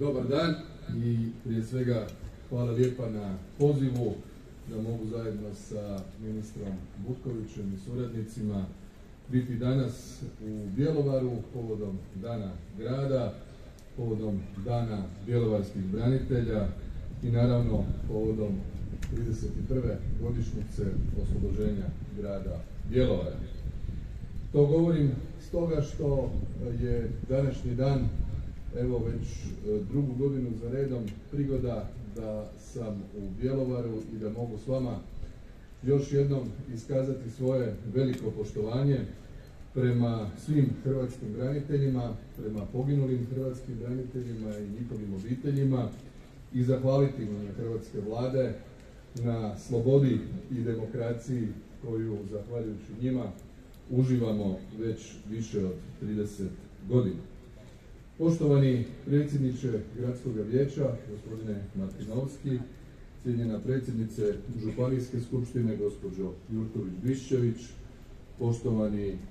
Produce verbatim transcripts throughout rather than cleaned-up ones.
Dobar dan i prije svega hvala lijepa na pozivu da mogu zajedno sa ministrom Butkovićem i suradnicima biti danas u Bjelovaru povodom Dana grada, povodom Dana bjelovarskih branitelja i naravno povodom trideset prve godišnjice oslobođenja grada Bjelovara. To govorim stoga što je današnji dan, evo već drugu godinu za redom, prigoda da sam u Bjelovaru i da mogu s vama još jednom iskazati svoje veliko poštovanje prema svim hrvatskim braniteljima, prema poginulim hrvatskim braniteljima i njihovim obiteljima i zahvaliti im na hrvatske vlade na slobodi i demokraciji koju, zahvaljujući njima, uživamo već više od trideset godina. Poštovani predsjedniče Gradskog vijeća, gospodine Martinovski, cijenjena predsjednice Županijske skupštine, gospođo Jurković-Biščević, poštovani, eh,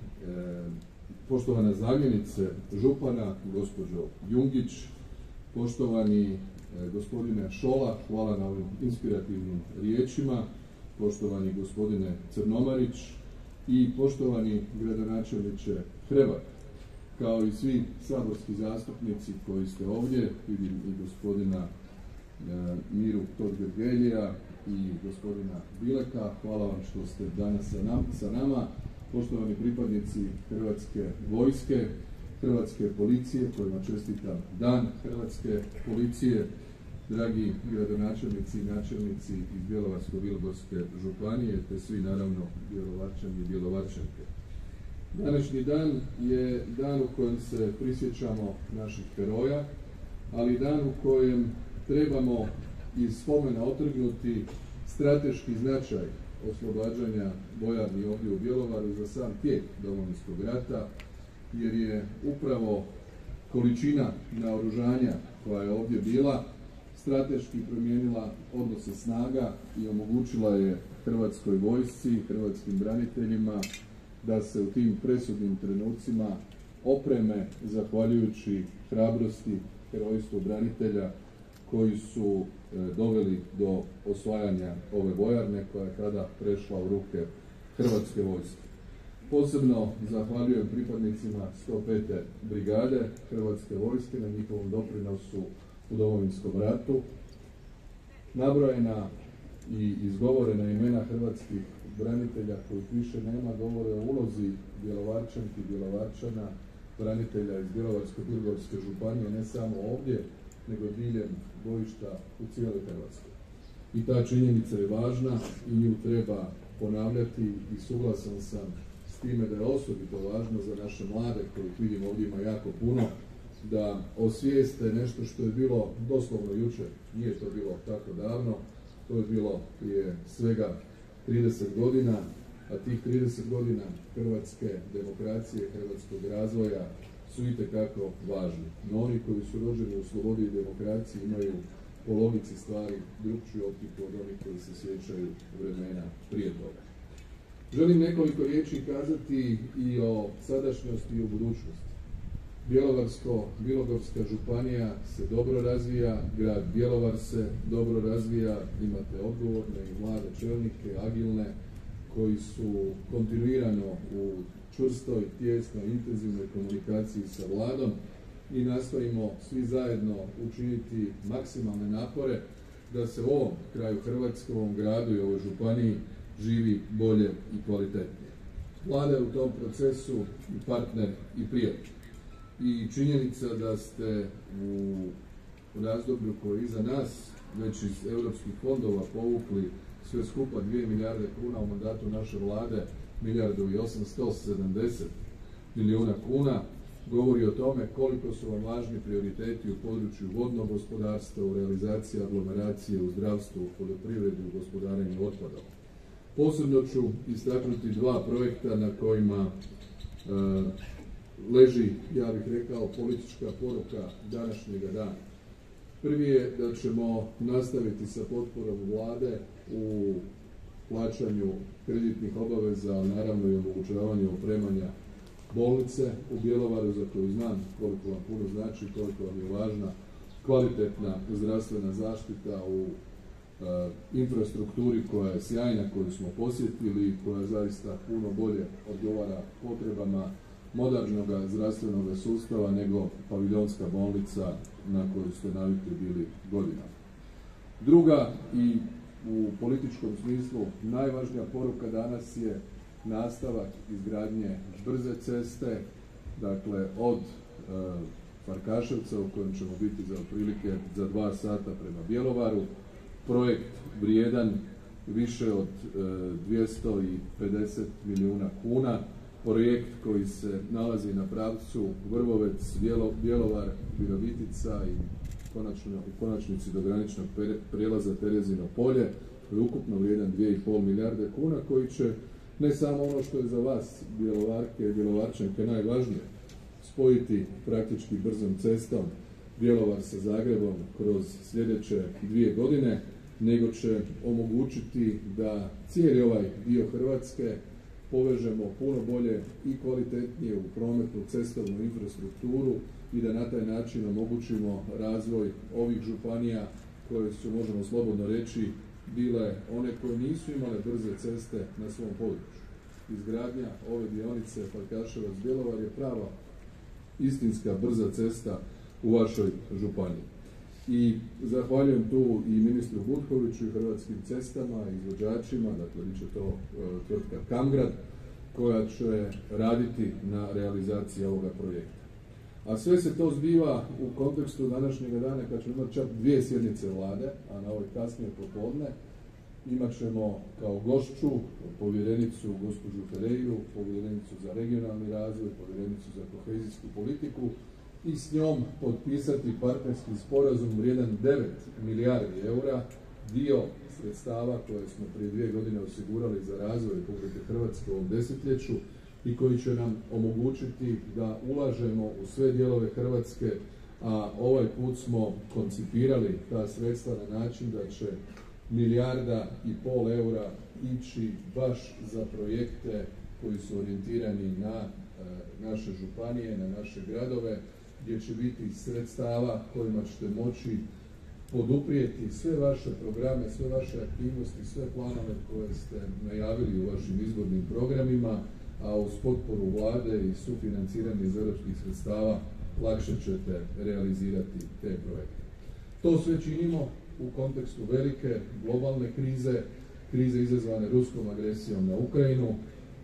poštovana zamjenice župana, gospođo Jungić, poštovani eh, gospodine Šola, hvala na ovim inspirativnim riječima, poštovani gospodine Crnomarić i poštovani gradonačelniče Hrebak, kao i svi saborski zastupnici koji ste ovdje, vidim i gospodina e, Miru Totgergelija i gospodina Bileka, hvala vam što ste danas sa, nam, sa nama, poštovani pripadnici Hrvatske vojske, Hrvatske policije, kojima čestitam Dan Hrvatske policije, dragi gradonačelnici i načelnici iz Bjelovarsko-bilogorske županije, te svi naravno Bjelovarčani i Bjelovarčanke. Današnji dan je dan u kojem se prisjećamo naših heroja, ali dan u kojem trebamo iz spomena otrgnuti strateški značaj oslobađanja vojarni ovdje u Bjelovaru za sam tijek Domovinskog rata, jer je upravo količina naoružanja koja je ovdje bila strateški promijenila odnose snaga i omogućila je Hrvatskoj vojsci, hrvatskim braniteljima da se u tim presudnim trenucima opreme zahvaljujući hrabrosti, herojstvu branitelja koji su e, doveli do osvajanja ove vojarne koja je tada prešla u ruke Hrvatske vojske. Posebno zahvaljujem pripadnicima sto pete brigade Hrvatske vojske na njihovom doprinosu u Domovinskom ratu. Nabrojena i izgovorena imena hrvatskih branitelja kojih više nema govore o ulozi Bjelovarčanki i Bjelovarčana, branitelja iz Bjelovarsko-bilogorske županije, ne samo ovdje, nego diljem bojišta u cijeloj Hrvatskoj. I ta činjenica je važna i nju treba ponavljati i suglasan sam s time da je osobito važno za naše mlade, kojih vidim ovdje ima jako puno, da osvijeste nešto što je bilo doslovno jučer, nije to bilo tako davno, to je bilo prije svega trideset godina, a tih trideset godina hrvatske demokracije, hrvatskog razvoja su itekako važni. No oni koji su rođeni u slobodi i demokraciji imaju po logici stvari drukčiju optiku od onih koji se sjećaju vremena prije toga. Želim nekoliko riječi kazati i o sadašnjosti i o budućnosti. Bjelovarsko-bilogorska županija se dobro razvija, grad Bjelovar se dobro razvija, imate odgovorne i mlade čelnike, agilne, koji su kontinuirano u čvrstoj, tijesnoj, intenzivnoj komunikaciji sa vladom i nastojimo svi zajedno učiniti maksimalne napore da se u ovom kraju Hrvatske, u ovom gradu i ovoj županiji živi bolje i kvalitetnije. Vlada je u tom procesu i partner i prijatelj. I činjenica da ste u razdoblju koje je iza nas već iz europskih fondova povukli sve skupa dvije milijarde kuna u mandatu naše vlade, milijardu i osamsto sedamdeset milijuna kuna, govori o tome koliko su vam važni prioriteti u području vodnog gospodarstva, u realizaciji aglomeracije, u zdravstvu, u poljoprivredi, u gospodarenju otpadom. Posebno ću istaknuti dva projekta na kojima e, leži, ja bih rekao, politička poruka današnjega dana. Prvi je da ćemo nastaviti sa potporom vlade u plaćanju kreditnih obaveza, ali naravno i omogućavanju opremanja bolnice u Bjelovaru, za koju znam koliko vam puno znači, koliko vam je važna kvalitetna zdravstvena zaštita u e, infrastrukturi koja je sjajna, koju smo posjetili, koja zaista puno bolje odgovara potrebama modernog zdravstvenog sustava nego paviljonska bolnica na koju ste navikli bili godinama. Druga i u političkom smislu najvažnija poruka danas je nastavak izgradnje brze ceste, dakle od e, Farkaševca u kojem ćemo biti za otprilike za dva sata prema Bjelovaru, projekt vrijedan više od e, dvjesto pedeset milijuna kuna, projekt koji se nalazi na pravcu Vrbovec, Bjelo, Bjelovar, Virovitica i konačno, u konačnici do graničnog prijelaza Terezino polje, koji je ukupno vrijedan dvije i pol milijarde kuna, koji će ne samo ono što je za vas, Bjelovarke i Bjelovarčanke, najvažnije, spojiti praktički brzom cestom Bjelovar sa Zagrebom kroz sljedeće dvije godine, nego će omogućiti da cijeli ovaj dio Hrvatske povežemo puno bolje i kvalitetnije u prometnu cestovnu infrastrukturu i da na taj način omogućimo razvoj ovih županija koje su, možemo slobodno reći, bile one koje nisu imale brze ceste na svom području. Izgradnja ove dionice Farkaševac-Bjelovar je prava istinska brza cesta u vašoj županiji. I zahvaljujem tu i ministru Butkoviću i Hrvatskim cestama, i izvođačima, dakle bit će to e, tvrtka Kamgrad, koja će raditi na realizaciji ovoga projekta. A sve se to zbiva u kontekstu današnjeg dana kad ćemo imati čak dvije sjednice vlade, a na ovoj kasnije popodne imat ćemo kao gošću povjerenicu gospođu Ferreiru, povjerenicu za regionalni razvoj, povjerenicu za kohezijsku politiku i s njom potpisati partnerski sporazum vrijedan devet milijardi eura, dio sredstava koje smo prije dvije godine osigurali za razvoj Republike Hrvatske u ovom desetljeću i koji će nam omogućiti da ulažemo u sve dijelove Hrvatske, a ovaj put smo koncipirali ta sredstva na način da će milijarda i pol eura ići baš za projekte koji su orijentirani na e, naše županije, na naše gradove, gdje će biti sredstava kojima ćete moći poduprijeti sve vaše programe, sve vaše aktivnosti, sve planove koje ste najavili u vašim izbornim programima, a uz potporu vlade i sufinanciranje iz europskih sredstava lakše ćete realizirati te projekte. To sve činimo u kontekstu velike globalne krize, krize izazvane ruskom agresijom na Ukrajinu,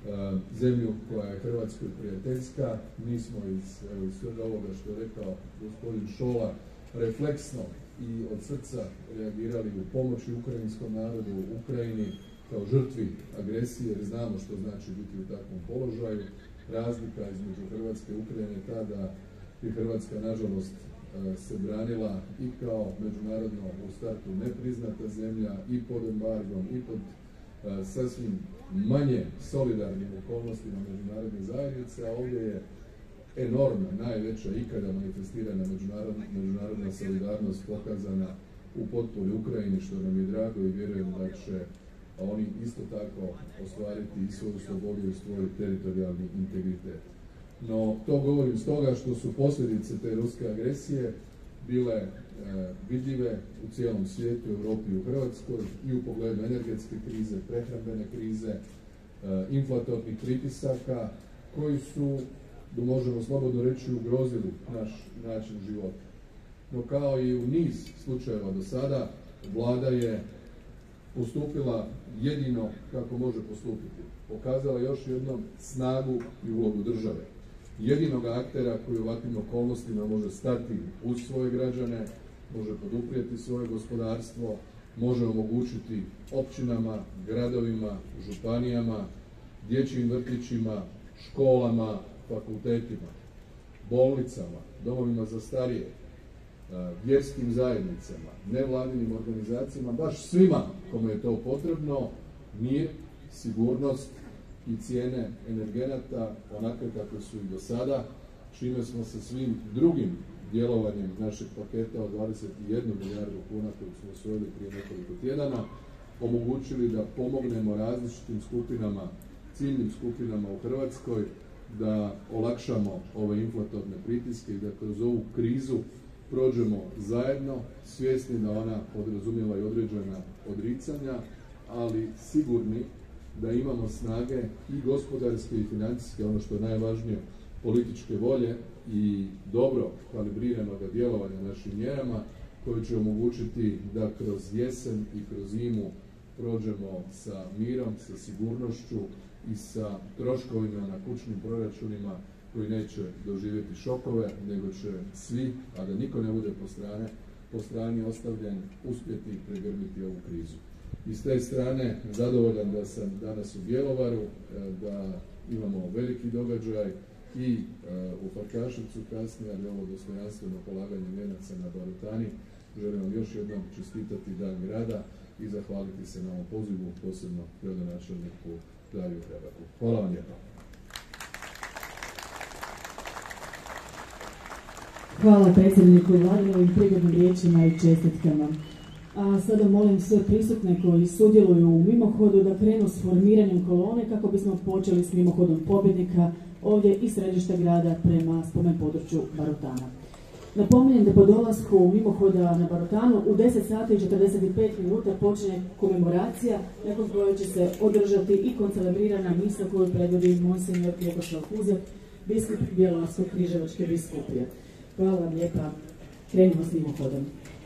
zemlju koja je Hrvatskoj prijateljska. Mi smo iz, evo, iz svega ovoga što je rekao gospodin Šola refleksno i od srca reagirali u pomoći ukrajinskom narodu u Ukrajini kao žrtvi agresije, jer znamo što znači biti u takvom položaju. Razlika između Hrvatske i Ukrajine je ta da je Hrvatska nažalost se branila i kao međunarodno u startu nepriznata zemlja i pod embargom i pod uh, sasvim manje solidarnim okolnostima međunarodne zajednice, a ovdje je enormna, najveća ikada manifestirana međunarodna, međunarodna solidarnost pokazana u potpori Ukrajini, što nam je drago i vjerujem da će oni isto tako ostvariti i svoju slobodu i svoj teritorijalni integritet. No, to govorim stoga što su posljedice te ruske agresije bile e, vidljive u cijelom svijetu, u Europi i u Hrvatskoj, i u pogledu energetske krize, prehrambene krize, e, inflatornih pritisaka, koji su, da možemo slobodno reći, ugrozili naš način života. No, kao i u niz slučajeva do sada, vlada je postupila jedino kako može postupiti. Pokazala još jednom snagu i ulogu države. Jedinog aktera koji u ovakvim okolnostima može stati uz svoje građane, može poduprijeti svoje gospodarstvo, može omogućiti općinama, gradovima, županijama, dječjim vrtićima, školama, fakultetima, bolnicama, domovima za starije, vjerskim zajednicama, nevladinim organizacijama, baš svima kome je to potrebno, mir, sigurnost i cijene energenata onakve kakve su i do sada, čime smo sa svim drugim djelovanjem našeg paketa od dvadeset jednu milijardu kuna kojeg smo usvojili prije nekoliko tjedana, omogućili da pomognemo različitim skupinama, ciljnim skupinama u Hrvatskoj, da olakšamo ove inflatorne pritiske i da kroz ovu krizu prođemo zajedno, svjesni da ona podrazumijeva i određena odricanja, ali sigurni da imamo snage i gospodarske i financijske, ono što je najvažnije, političke volje i dobro kalibriranoga djelovanja našim mjerama koje će omogućiti da kroz jesen i kroz zimu prođemo sa mirom, sa sigurnošću i sa troškovima na kućnim proračunima koji neće doživjeti šokove, nego će svi, a da niko ne bude po strane, po strani ostavljen, uspjeti pregrmiti ovu krizu. I s te strane zadovoljan da sam danas u Bjelovaru, da imamo veliki događaj i u Farkaševcu kasnije, ali ovo dostojanstveno polaganje vijenaca na Barutani. Želim vam još jednom čestitati Dan grada i zahvaliti se na ovom pozivu, posebno gradonačelniku Dariju Hrebaku. Hvala vam lijepo. Hvala predsjedniku Vlade ovim prigodnim riječima i čestitkama. A sada molim sve prisutne koji sudjeluju u mimohodu da krenu s formiranjem kolone kako bismo počeli s mimohodom pobjednika ovdje iz središta grada prema spomen području Barutana. Napominjem da po dolasku mimohoda na Barutanu u deset sati i četrdeset pet minuta počne komemoracija nakon koje će se održati i koncelebrirana misa koju predvodi monsenjor Ljeposlav Huzak, biskup Bjelovarsko-križevačke biskupije. Hvala vam lijepa. Krenimo s mimohodom.